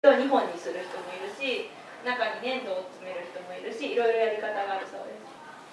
2本にする人もいるし、中に粘土を詰める人もいるし、いろいろやり方があるそうです。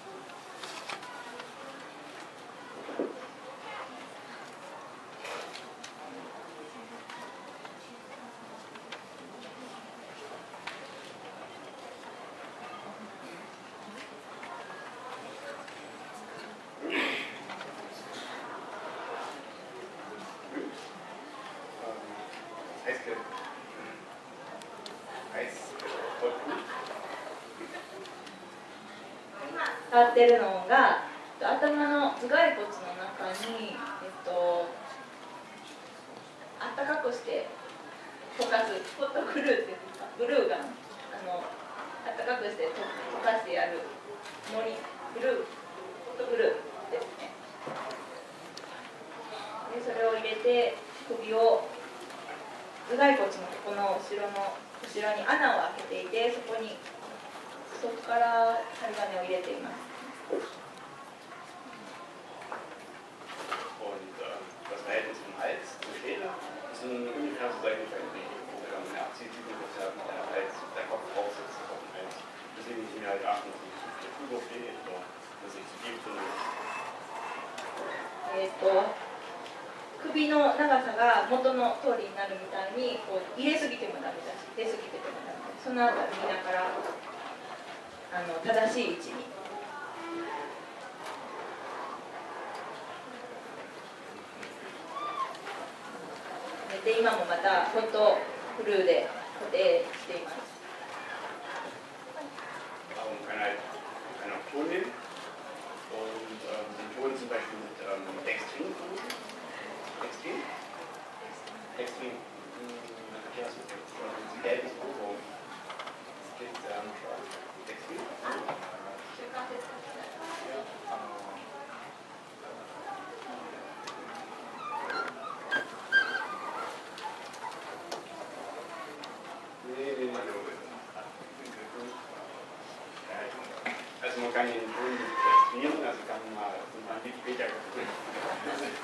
使ってるのが頭の頭蓋骨の中に、あったかくして溶かすホットグルーっていうんですか、グルーがあったかくして溶かしてやるのりグルー、ホットグルーですね。でそれを入れて首を頭蓋骨のこの後ろに穴を開けていて、そこから針金を入れています。 Das Verhältnis vom Hals zum Schädel sind ungefähr so gleich wie eine Abziehübung, dass der Hals, der Kopf drauf sitzt auf dem Hals. Deswegen müssen wir halt achten, dass es nicht zu übersteht oder dass es zu tief drin ist. 首の長さが元の通りになるみたいに入れすぎてもダメだし出すぎてもダメだし、そのあたり見ながら正しい位置に。で今もまたホットグルーで固定しています。 Man kann auch Ton nehmen und den Ton zum Beispiel mit Dextrin vermuten. Dextrin, ja, so ein gelbes Pulver. Das klingt sehr schwarz. Dextrin? Also man kann den Ton textieren, also kann man nicht später